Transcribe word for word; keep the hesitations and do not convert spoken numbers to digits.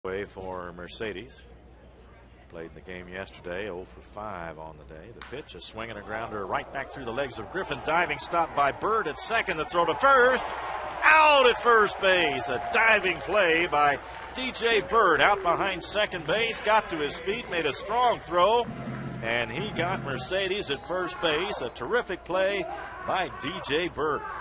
Way for Mercedes. Played in the game yesterday, oh for five on the day. The pitch, a swing and a grounder right back through the legs of Griffin. Diving stop by Burt at second. The throw to first. Out at first base. A diving play by D J Burt out behind second base. Got to his feet, made a strong throw, and he got Mercedes at first base. A terrific play by D J Burt.